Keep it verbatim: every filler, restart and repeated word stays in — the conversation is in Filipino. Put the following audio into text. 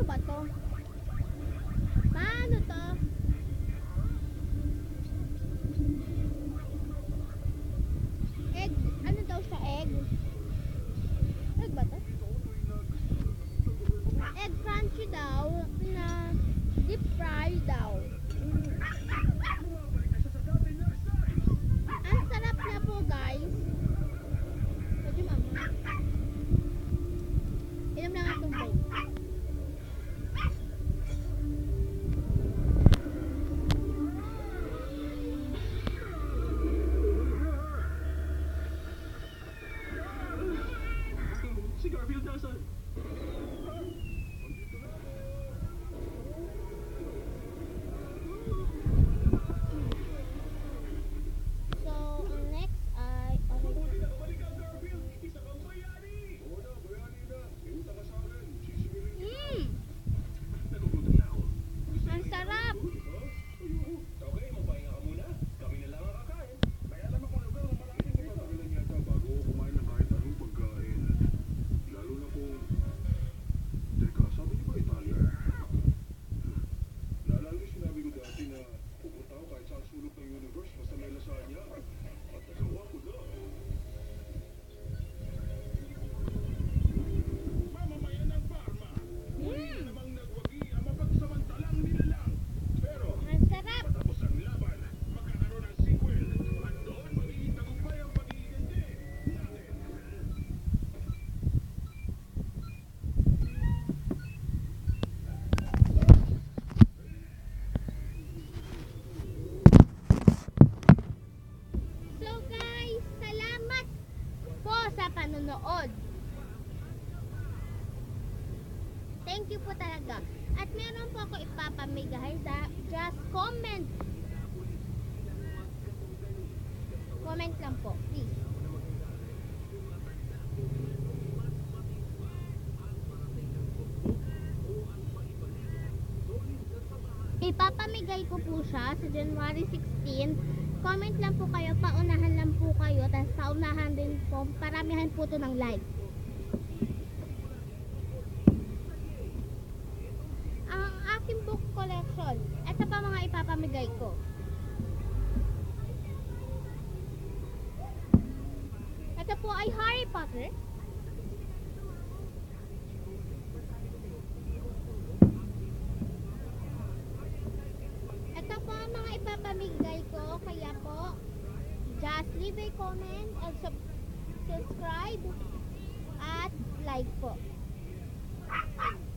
ba to? Paano to? Egg. Ano daw siya? Egg? Egg ba to? Egg crunchy daw na deep fry daw. Ang sarap na po guys. Medyo mama. Inom lang ang tubig. Si Garfield nasan? So, ang next ay okay. Mmm! Ang sarap! Okay, magpahinga ka muna. Kami na lang ang kakain. Kaya alam ako na ba, malaking pagkakabilan yata bago kumain ng kahit anong pagkain. Lalo na kung... Teka, sabi niyo ba Italia? Naalala niyo sinabi ko dati na pupunta ako kahit saan sulok ng universe basta may lasagna. At nagawa ko na. Mamamayan ng Parma. Muli namang nagwagi ang mapagsamantalang nilalang. Pero, Ang sarap! matapos ang laban, magkakaroon ng sequel. At doon magiging tagumpay ang pag-iigante natin. So guys, salamat po sa panonood. Thank you po talaga. At meron po ako ipapamigay sa just comment. Comment lang po, please. Ipapamigay ko po siya sa January sixteen. Comment lang po kayo, paunahan lang po kayo, tapos paunahan din po, paramihan po to ng like. Ang aking book collection, ito pa mga ipapamigay ko. Ito po ay Harry Potter. Ito po ang mga ipapamigay ko, kaya po, just leave a comment and sub- subscribe at like po.